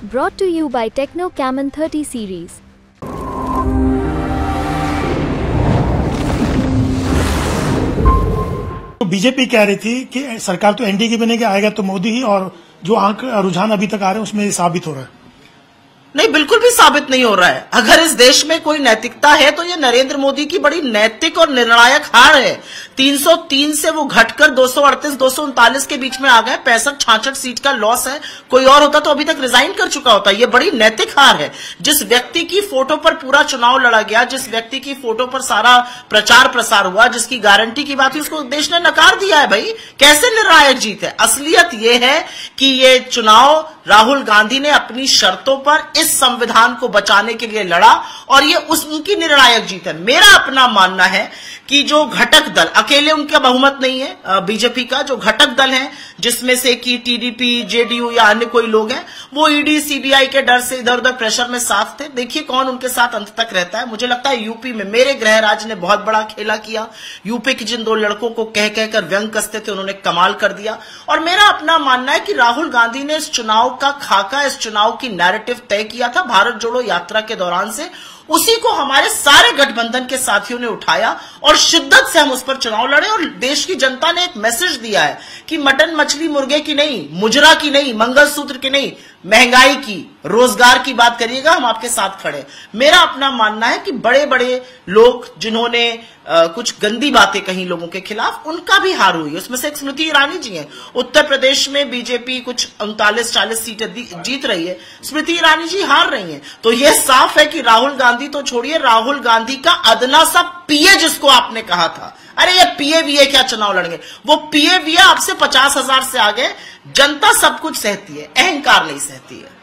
Brought to you by Techno Camon 30 series. तो BJP कह रही थी कि सरकार तो एनडीए की बनेगी, आएगा तो मोदी ही, और जो रुझान अभी तक आ रहे हैं उसमें साबित हो रहा है। नहीं, बिल्कुल भी साबित नहीं हो रहा है। अगर इस देश में कोई नैतिकता है तो ये नरेंद्र मोदी की बड़ी नैतिक और निर्णायक हार है। 303 से वो घटकर 238 239 के बीच में आ गए। 65-66 सीट का लॉस है। कोई और होता तो अभी तक रिजाइन कर चुका होता। ये बड़ी नैतिक हार है। जिस व्यक्ति की फोटो पर पूरा चुनाव लड़ा गया, जिस व्यक्ति की फोटो पर सारा प्रचार प्रसार हुआ, जिसकी गारंटी की बात हुई, उसको देश ने नकार दिया है। भाई कैसे निर्णायक जीत है? असलियत ये है कि ये चुनाव राहुल गांधी ने अपनी शर्तों पर इस संविधान को बचाने के लिए लड़ा और ये उनकी निर्णायक जीत है। मेरा अपना मानना है कि जो घटक दल, अकेले उनका बहुमत नहीं है बीजेपी का, जो घटक दल हैं जिसमें से कि टीडीपी, जेडीयू या अन्य कोई लोग हैं, वो ईडी सीबीआई के डर से इधर उधर प्रेशर में साथ थे। देखिए कौन उनके साथ अंत तक रहता है। मुझे लगता है यूपी में मेरे गृह राज्य ने बहुत बड़ा खेला किया। यूपी के जिन दो लड़कों को कह कहकर व्यंग कसते थे, उन्होंने कमाल कर दिया। और मेरा अपना मानना है कि राहुल गांधी ने इस चुनाव का खाका, इस चुनाव की नैरेटिव तय किया था भारत जोड़ो यात्रा के दौरान से। उसी को हमारे सारे गठबंधन के साथियों ने उठाया और शिद्दत से हम उस पर चुनाव लड़े और देश की जनता ने एक मैसेज दिया है कि मटन मछली मुर्गे की नहीं, मुजरा की नहीं, मंगलसूत्र की नहीं, महंगाई की, रोजगार की बात करिएगा, हम आपके साथ खड़े। मेरा अपना मानना है कि बड़े बड़े लोग जिन्होंने कुछ गंदी बातें कही लोगों के खिलाफ, उनका भी हार हुई। उसमें से एक स्मृति ईरानी जी हैं। उत्तर प्रदेश में बीजेपी कुछ 39-40 सीटें जीत रही है, स्मृति ईरानी जी हार रही हैं। तो यह साफ है कि राहुल गांधी तो छोड़िए, राहुल गांधी का अदना सा पीए जिसको आपने कहा था, अरे ये पीए वीए क्या चुनाव लड़ेंगे, वो पीए वीए आपसे 50,000 से आगे। जनता सब कुछ सहती है, अहंकार नहीं सहती है।